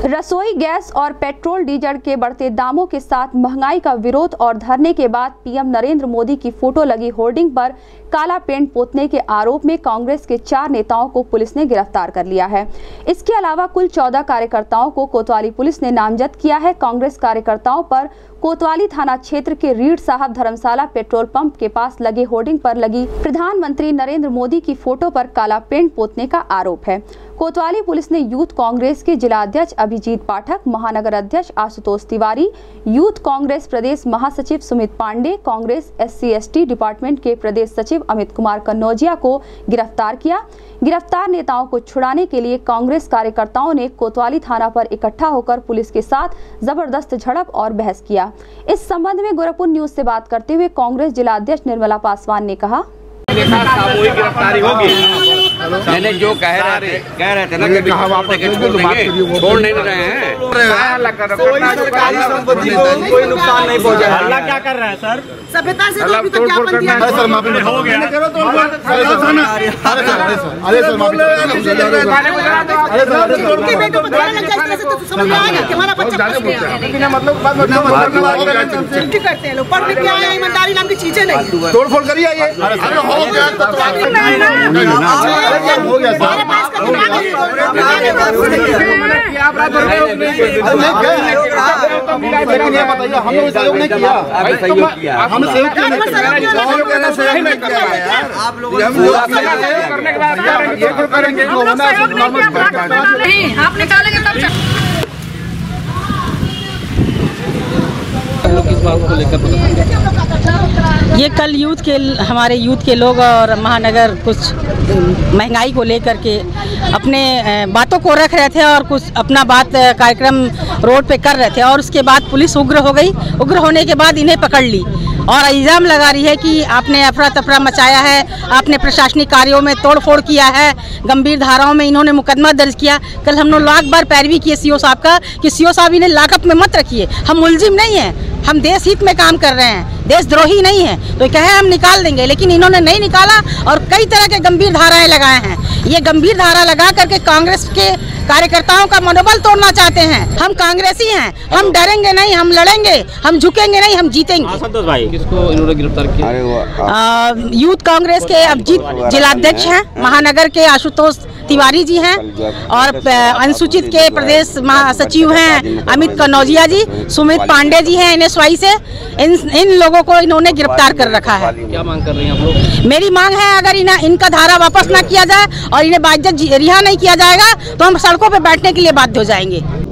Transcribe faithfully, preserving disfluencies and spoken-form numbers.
रसोई गैस और petrol diesel के बढ़ते दामों के साथ महंगाई का विरोध और धरने के बाद पीएम नरेंद्र मोदी की फोटो लगी होर्डिंग पर काला पेंट पोतने के आरोप में कांग्रेस के चार नेताओं को पुलिस ने गिरफ्तार कर लिया है। इसके अलावा कुल चौदह कार्यकर्ताओं को कोतवाली पुलिस ने नामजद किया है। कांग्रेस कार्यकर्ताओं पर कोतवाली थाना क्षेत्र के रीढ़ साहब धर्मशाला पेट्रोल पंप के पास लगे होर्डिंग पर लगी प्रधानमंत्री नरेंद्र मोदी की फोटो पर काला पेंट पोतने का आरोप है। कोतवाली पुलिस ने यूथ कांग्रेस के जिला अध्यक्ष अभिजीत पाठक, महानगर अध्यक्ष आशुतोष तिवारी, यूथ कांग्रेस प्रदेश महासचिव Sumit Pandey, Congress SC ST department के प्रदेश सचिव अमित कुमार कन्नौजिया को गिरफ्तार किया। गिरफ्तार नेताओं को छुड़ाने के लिए कांग्रेस कार्यकर्ताओं ने कोतवाली थाना पर इकट्ठा होकर पुलिस के साथ जबरदस्त झड़प और बहस किया। इस संबंध में गोरखपुर न्यूज से बात करते हुए कांग्रेस जिला अध्यक्ष निर्मला पासवान ने कहा, सामूहिक गिरफ्तारी होगी। मैंने जो कह रहे थे कह रहे थे ना कि कहा वापस छोड़ नहीं रहे हैं। कोई सरकारी संपत्ति को कोई नुकसान नहीं पहुंचा। अल्लाह क्या कर रहा है सर? सभ्यता से अभी तक क्या बन दिया है सर? माफी हो गया। अरे सर माफी। अरे सर उनके बेटों को ध्यान लग जाए तो समझ आएगा कि हमारा बच्चा मतलब छुट्टी करते हैं लोग। पढ़ क्या है? ईमानदारी नाम की चीजें नहीं। तोड़फोड़ करिए ये। अरे हो गया तो हो गया हम लोग सहयोग नहीं किया। हम सहयोग आप लोग करने के बाद करेंगे नहीं, आप निकालेंगे तब ये कल यूथ के हमारे यूथ के लोग और महानगर कुछ महंगाई को लेकर के अपने बातों को रख रहे थे और कुछ अपना बात कार्यक्रम रोड पे कर रहे थे और उसके बाद पुलिस उग्र हो गई। उग्र होने के बाद इन्हें पकड़ ली और इल्ज़ाम लगा रही है कि आपने अफरा तफरा मचाया है, आपने प्रशासनिक कार्यों में तोड़फोड़ किया है, गंभीर धाराओं में इन्होंने मुकदमा दर्ज किया। कल हम लोग लाख बार पैरवी किए सीओ साहब का कि सीओ साहब इन्हें लाकअप में मत रखिए, हम मुलजिम नहीं हैं, हम देश हित में काम कर रहे हैं, देशद्रोही नहीं है। तो कहे हम निकाल देंगे, लेकिन इन्होंने नहीं निकाला और कई तरह के गंभीर धाराएं लगाए हैं। ये गंभीर धारा लगा करके कांग्रेस के कार्यकर्ताओं का मनोबल तोड़ना चाहते हैं। हम कांग्रेसी हैं, हम डरेंगे नहीं, हम लड़ेंगे, हम झुकेंगे नहीं, हम जीतेंगे। संतोष भाई किसको इन्होंने गिरफ्तार किया? यूथ कांग्रेस के अभिजीत जिलाध्यक्ष हैं, महानगर के आशुतोष तिवारी जी हैं और अनुसूचित के प्रदेश महासचिव हैं अमित कन्नौजिया जी, सुमित पांडे जी हैं एनएसवाई से। इन इन लोगों को इन्होंने गिरफ्तार कर रखा है। क्या मांग कर रही हैं आप लोग? मेरी मांग है अगर इन्हें इनका धारा वापस ना किया जाए और इन्हें बाइज्जत रिहा नहीं किया जाएगा तो हम सड़कों पर बैठने के लिए बाध्य हो जाएंगे।